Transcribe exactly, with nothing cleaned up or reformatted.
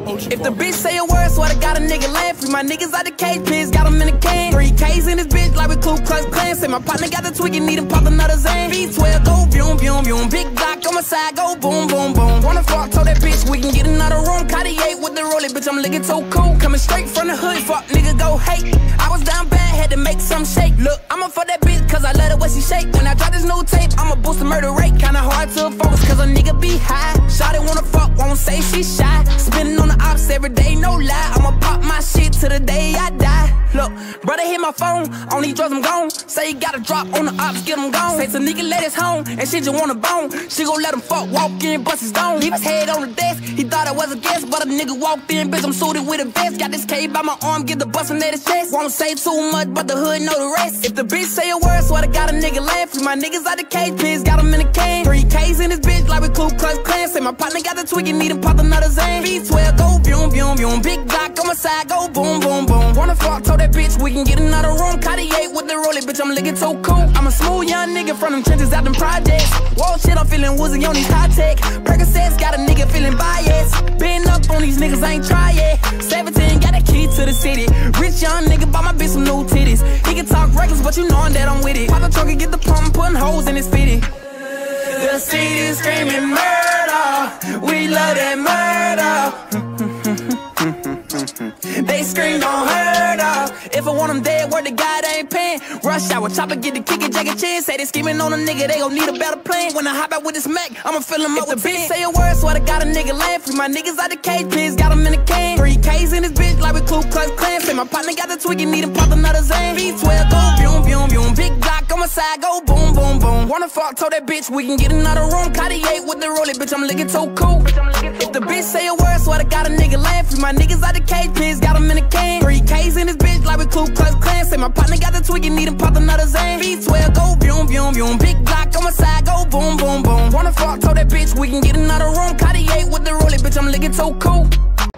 If the bitch say a word, swear to God a nigga laugh. Free my niggas out the cage, pigs got them in the can. Three K's in this bitch like we Ku Klux Klan. Say my partner got the twiggy, need him pop another Zan. B twelve, go boom, boom, boom. Big Glock on my side, go boom, boom, boom. Wanna fuck, told that bitch we can get another room. Cartier with the rollie, bitch, I'm looking too cool. Coming straight from the hood, fuck nigga, go hate. I was down bad, had to make some shake. Look, I'ma fuck that bitch, cause I love the way she shake. When I drop this new tape, I'ma boost the murder rate. Kinda hard to focus, cause a nigga be high. Shawty wanna fuck, won't say she shy. Spinning on the ops every day, no lie. I'ma pop my shit till the day I die. Look, brother hit my phone, on these drugs I'm gone. Say he got a drop on the ops, get him gone. Say to nigga let his home, and she just want a bone. She gon' let him fuck, walk in, bust his dome. Leave his head on the desk, he thought I was a guest. But a nigga walked in, bitch, I'm suited with a vest. Got this K by my arm, get the bustin' at his chest. Won't say too much, but the hood know the rest. If the bitch say a word, swear to God a nigga laugh. Free my niggas out the cage, pigs got them in the can. Three K's in this bitch like we Ku Klux Klan. Say my partner got the twiggy, need him pop another Zan. B twelve, go boom, boom, boom. Big Glock on my side, go boom, boom, boom. Wanna fuck, told that bitch we can get another room. Cartier with the rollie, bitch, I'm looking too cool. I'm a smooth young nigga from them trenches out them projects. Whoa, shit, I'm feeling woozy on these high tech. Percocets got a nigga feeling biased. Been up on these niggas, I ain't try yet. seventeen, got a key to the city. Rich young nigga, bought my bitch some new titties. He can talk reckless, but you knowin' that I'm with it. Pop the trunk and get the pump, putting holes in his fitty. The city screaming murder, we love that murder. They scream don't hurt us. If I want them dead, word to God I ain't paying. Rush hour, chopper get the kick and Jackie Chan. Say they scheming on a nigga, they gon' need a better plan. When I hop out with this Mac, I'ma fill him up with the bitch say a word, swear to God a nigga laugh. Free my niggas out the cage, pigs got them in the can. Three K's in this bitch like we Ku Klux Klan. Say my partner got the twiggy, need him pop another Zan. B twelve, go boom, boom, boom. Big Glock on my side, go boom, boom, boom. Wanna fuck, told that bitch we can get another room. Cartier with the rollie, bitch, I'm looking too cool. If the bitch say a word, swear to God a nigga laugh. Free my niggas out the cage, pigs got them in the can. Three K's in this bitch like we Ku Klux Klan. Say my partner got the twiggy, need him pop another Zan. B twelve, go boom, boom, boom. Big Glock on my side, go boom, boom, boom. Wanna fuck, told that bitch we can get another room. Cartier with the rollie, bitch, I'm looking too cool.